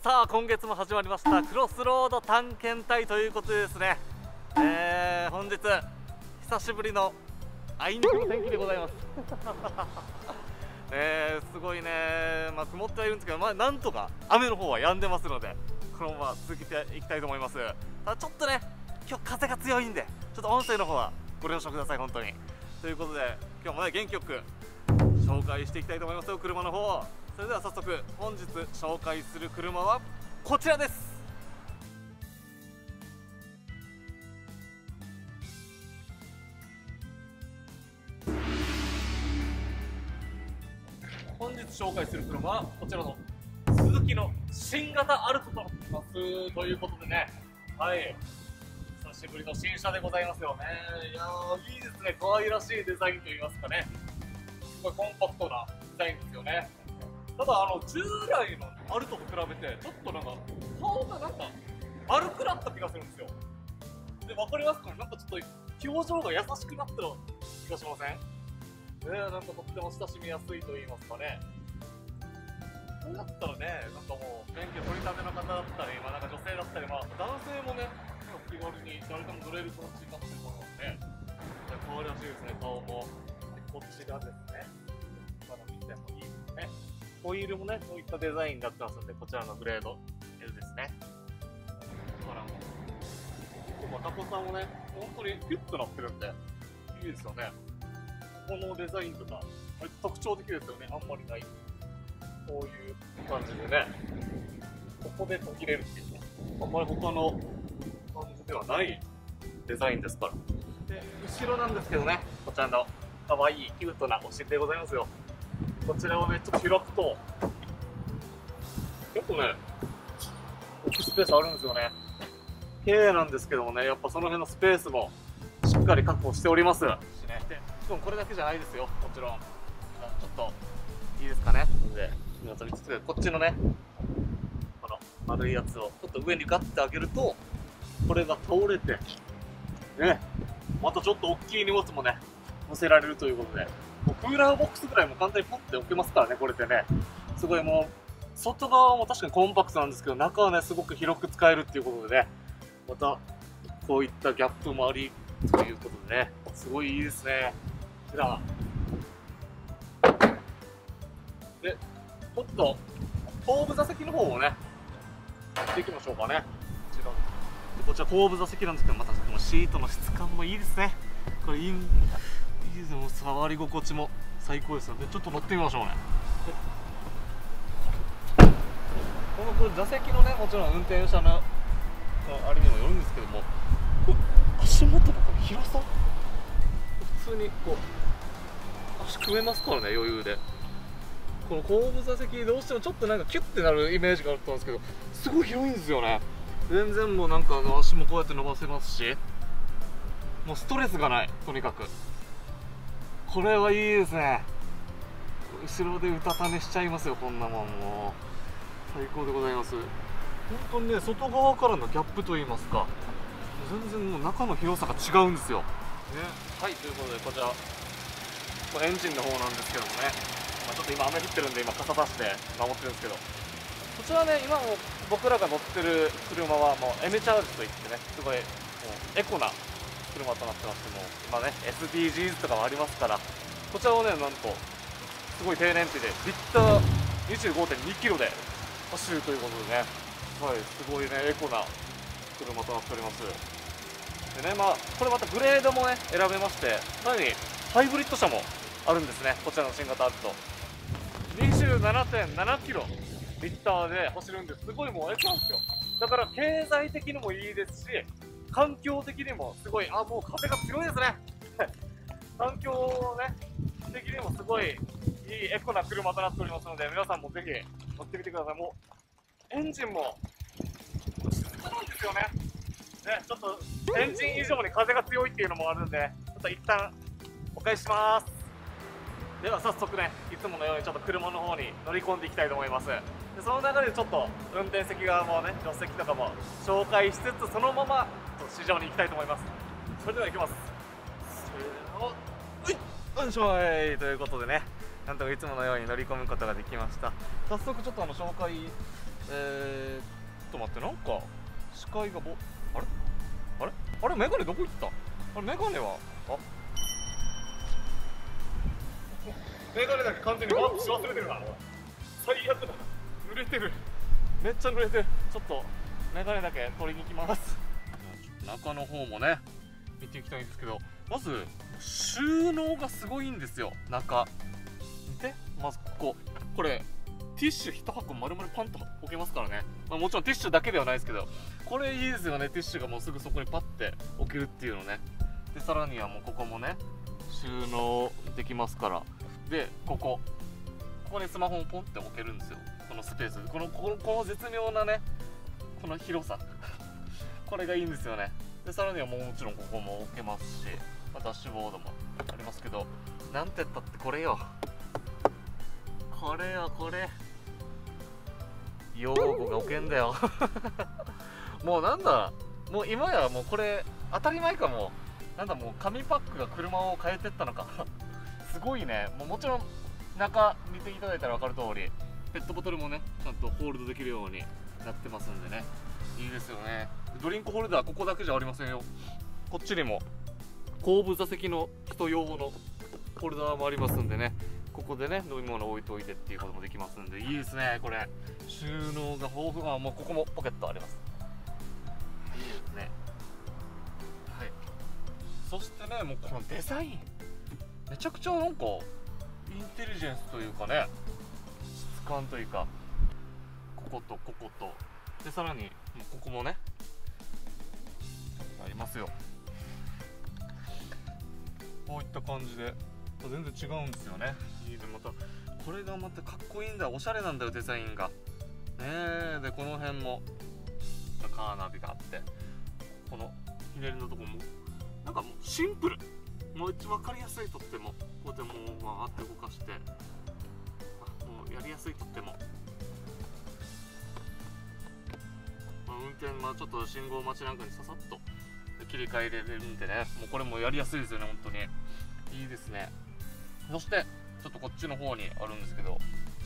さあ今月も始まりましたクロスロード探検隊ということでですね、本日久しぶりのあいにくの天気でございますすごいね、曇ってはいるんですけど、なんとか雨の方は止んでますのでこのまま続けていきたいと思います。ただちょっとね今日風が強いんでちょっと音声の方はご了承ください本当に。ということで今日もね元気よく紹介していきたいと思いますよ車の方。それでは早速本日紹介する車はこちらです。本日紹介する車はこちらのスズキの新型アルトとなっていますということでね、はい久しぶりの新車でございますよね。いやーいいですね、可愛らしいデザインといいますかね、すごいコンパクトなデザインですよね。ただ従来のアルトと比べてちょっとなんか顔がなんか丸くなった気がするんですよ。で分かりますかね、なんかちょっと表情が優しくなった気がしません？なんかとっても親しみやすいと言いますかね。こうやったらね、なんかもう免許取り立ての方だったり、なんか女性だったり、男性もね気軽に誰でも乗れる形になってると思うので可愛らしいですね、顔も。でこっちがですね、まだ見てもいいですね。ホイールもね、こういったデザインになってますので、こちらのグレード L ですね。だからもう、タコさんもね、本当にキュッとなってるんで、いいですよね。このデザインとか、特徴的ですよね、あんまりない。こういう感じでね、ここで途切れるっていうね、あんまり他の感じではないデザインですから。で、後ろなんですけどね、こちらの可愛いキュートなお尻でございますよ。こちらをね、ちょっと開くと、結構ね、置くスペースあるんですよね。綺麗なんですけどもね、やっぱその辺のスペースもしっかり確保しておりますしね。で、もこれだけじゃないですよ、もちろん。ちょっと、いいですかね。で、皆さん見つつ、こっちのね、この丸いやつをちょっと上にガッて上げると、これが倒れて、ね、またちょっと大きい荷物もね、乗せられるということで。クーラーボックスぐらいも簡単にポンって置けますからね、これってね。すごいもう、外側も確かにコンパクトなんですけど、中はね、すごく広く使えるっていうことでね、また、こういったギャップもあり、ということでね、すごいいいですね。こちら。で、ちょっと、後部座席の方をね、やっていきましょうかね。こちら後部座席なんですけど、またこのシートの質感もいいですね。これいいですね、もう触り心地も最高ですので、ちょっと乗ってみましょうね。これ座席のね、もちろん運転者のあれにもよるんですけども、足元のこの広さ、普通にこう足組めますからね、余裕で。この後部座席どうしてもちょっとなんかキュッてなるイメージがあったんですけど、すごい広いんですよね。全然もうなんか足もこうやって伸ばせますし、もうストレスがない、とにかく。これはいいですね。後ろでうたた寝しちゃいますよ、こんなもん。もう最高でございます。本当にね、外側からのギャップといいますか、全然もう中の広さが違うんですよ、ね。はい、ということでこちらこれエンジンの方なんですけどもね、ちょっと今雨降ってるんで今傘出して守ってるんですけど、こちらね、今も僕らが乗ってる車はもう M チャージといってね、すごいもうエコな車となってまして、も今ね SDGs とかもありますから、こちらをね、なんとすごい低燃費でリッター 25.2 キロで走るということでね、はい、すごいねエコな車となっております。でね、これまたグレードもね選べまして、さらにハイブリッド車もあるんですね。こちらの新型アルト 27.7 キロリッターで走るんで、すごいもうエコなんですよ。だから経済的にもいいですし、環境的にもすごい、もう風が強いですね環境ね的にもすごいいいエコな車となっておりますので、皆さんもぜひ乗ってみてください。もうエンジンも静かなんですよね。ちょっとエンジン以上に風が強いっていうのもあるんで、ちょっと一旦お返しします。では早速ね、いつものようにちょっと車の方に乗り込んでいきたいと思います。でその中でちょっと運転席側もね、助手席とかも紹介しつつ、そのまま市場に行きたいと思います。それでは行きます。せーの、よいしょーいということでね、なんとかいつものように乗り込むことができました。早速ちょっと紹介待って、なんか視界があれあれあれ、メガネどこ行った？あれ、メガネはメガネだけ完全にワープし忘れてるな。最悪だ。濡れてる。めっちゃ濡れてる。ちょっとメガネだけ取りに行きます。中の方もね見ていきたいんですけど、まず収納がすごいんですよ。中見て、まずこれティッシュ1箱丸々パンと置けますからね。もちろんティッシュだけではないですけど、これいいですよね。ティッシュがもうすぐそこにパッて置けるっていうのね。でさらにはもうここもね収納できますから。でここにスマホをポンって置けるんですよ。このスペース、この絶妙なねこの広さこれがいいんですよね。でさらにはもちろんここも置けますし、ダッシュボードもありますけど、なんて言ったってこれよ、これ用具が置けんだよもうなんだ、もう今やもうこれ当たり前かも。なんだ、もう紙パックが車を変えてったのかすごいね。もちろん中見ていただいたら分かる通り、ペットボトルもねちゃんとホールドできるようになってますんでね、いいですよね。ドリンクホルダーここだけじゃありませんよ。こっちにも後部座席の人用のホルダーもありますんでね、ここでね飲み物置いといてっていうこともできますんで、いいですね。これ収納が豊富。もうここもポケットあります。いいですね。はい。そしてね、もうこのデザインめちゃくちゃなんかインテリジェンスというかね、質感というか、こことこことでさらにここもねありますよ。こういった感じで全然違うんですよね。いいね。またこれがまたかっこいいんだよ。おしゃれなんだよ、デザインがね。でこの辺もカーナビがあって、このひねりのとこもなんかもうシンプル、もう一番分かりやすい。とってもこうやってもうわーって動かして、もうやりやすい。とっても運転、ちょっと信号待ちなんかにささっと切り替えれるんでね、もうこれもやりやすいですよね。本当にいいですね。そしてちょっとこっちの方にあるんですけど、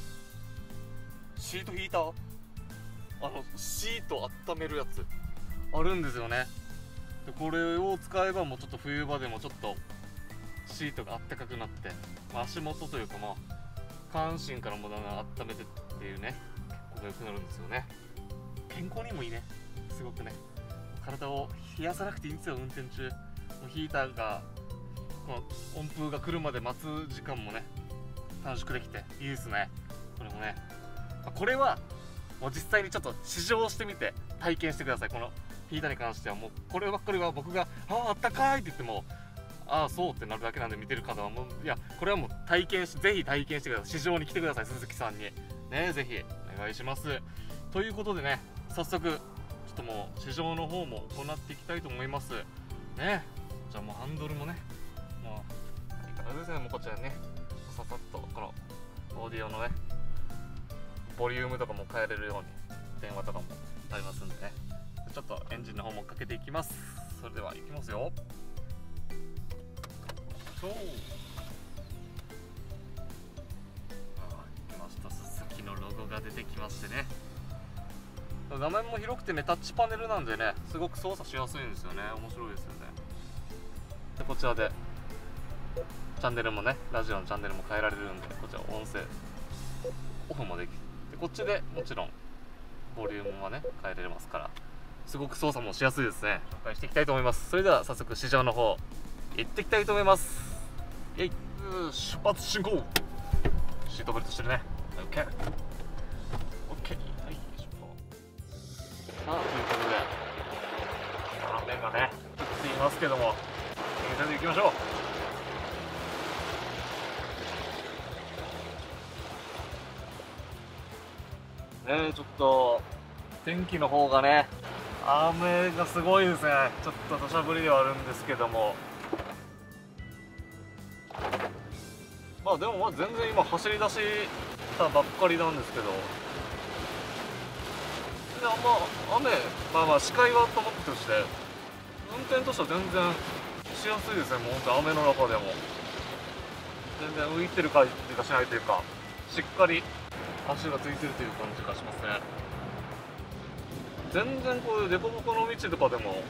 シートヒーター、シート温めるやつあるんですよね。でこれを使えばもうちょっと冬場でもちょっとシートがあったかくなって、足元というか下半身からもだんだん温めてっていうね、結構良くなるんですよね。健康にもいいね。すごくね、体を冷やさなくていいんですよ。運転中もうヒーターがこの温風が来るまで待つ時間もね短縮できていいですね。これもね、これはもう実際にちょっと試乗してみて体験してください。このヒーターに関してはもうこればっかりは僕があったかいって言ってもああそうってなるだけなんで、見てる方はもういや、これはもうぜひ体験してください。試乗に来てください、鈴木さんにね。ぜひお願いします。ということでね、早速ちょっともう試乗の方も行っていきたいと思いますね。じゃあもうハンドルもね、もういいからですね。もうこちらねささっとこのオーディオのねボリュームとかも変えれるように電話とかもありますんでね、ちょっとエンジンの方もかけていきます。それではいきますよ。そう来ました。スズキのロゴが出てきましてね、画面も広くてねタッチパネルなんでね、すごく操作しやすいんですよね。面白いですよね。でこちらでチャンネルもね、ラジオのチャンネルも変えられるんで、こちら音声オフもできて、こっちでもちろんボリュームはね変えられますから、すごく操作もしやすいですね。紹介していきたいと思います。それでは早速試乗の方行っていきたいと思います。イエイ、出発進行。シートベルトしてるね。 OK、 OK、 はい、出発。さあということで雨がね降っていますけども、それで行きましょう。ちょっと天気の方がね、雨がすごいですね。ちょっと土砂降りではあるんですけども、でも全然今走り出したばっかりなんですけど、で雨、視界はと思ってとして、運転としては全然しやすいですね。もう本当雨の中でも全然浮いてる感じがしないというか、しっかり足がついてるという感じがしますね。 全然こういう凸凹の道とかでも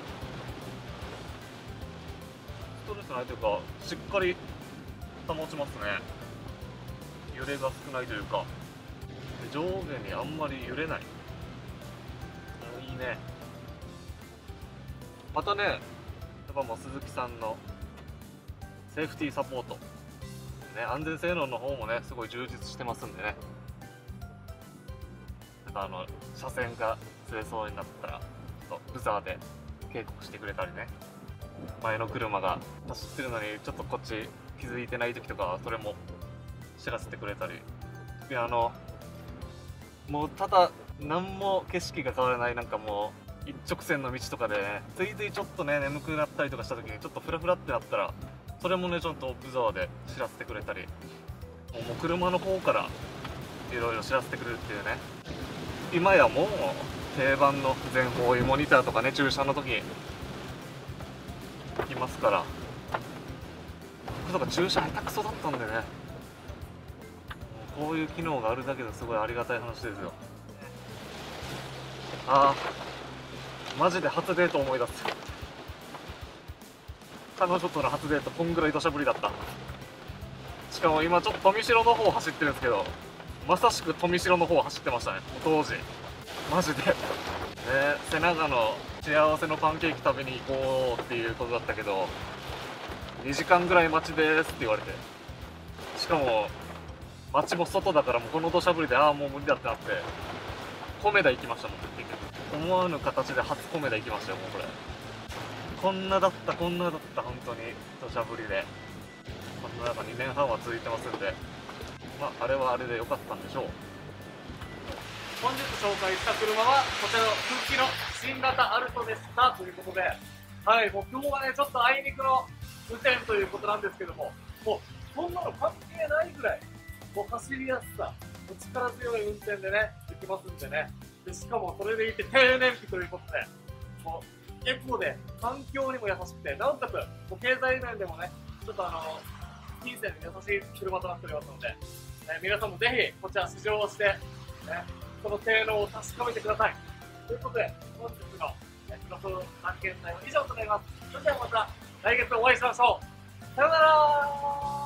ストレスないというか、しっかり保ちますね。揺れが少ないというか、上下にあんまり揺れない。いいね。またね、やっぱもう鈴木さんのセーフティーサポート、ね、安全性能の方もねすごい充実してますんでね、なんか車線がずれそうになったらちょっとブザーで警告してくれたりね、前の車が走ってるのにちょっとこっち気づいてない時とかはそれも知らせてくれたり、いやもうただ何も景色が変わらない、なんかもう一直線の道とかで、ね、ついついちょっとね眠くなったりとかした時にちょっとフラフラってなったらそれもねちょっとブザーで知らせてくれたり、もう車の方からいろいろ知らせてくれるっていうね、今やもう定番の全方位モニターとかね、駐車の時に来ますから。僕とか駐車下手くそだったんでね、こういう機能があるだけですごいありがたい話ですよ。ああマジで初デート思い出す。彼女との初デートこんぐらい土砂降りだった。しかも今ちょっと富城の方走ってるんですけど、まさしく富城の方走ってましたね当時。マジで瀬長の幸せのパンケーキ食べに行こうっていうことだったけど、2時間ぐらい待ちですって言われて、しかも街も外だからもうこの土砂降りでもう無理だってなって、米田行きましたもん結局。思わぬ形で初米田行きましたよ。もうこれこんなだった本当に土砂降りで、こんな中2年半は続いてますんで、まああれはあれで良かったんでしょう。本日紹介した車はこちらの鈴木の新型アルトでしたということで、はい、もう今日はねちょっとあいにくの運転ということなんですけども、もうそんなの関係ないぐらいもう走りやすさ、力強い運転でねできますんでね、でしかもそれでいて低燃費ということで、もうエコで環境にも優しくて、なおかつもう経済面でもねちょっと金銭に優しい車となっておりますので、皆さんもぜひこちら試乗をして、その性能を確かめてください。ということで本日のクロス探検隊は以上となります。それではまた来月お会いしましょう。さようなら。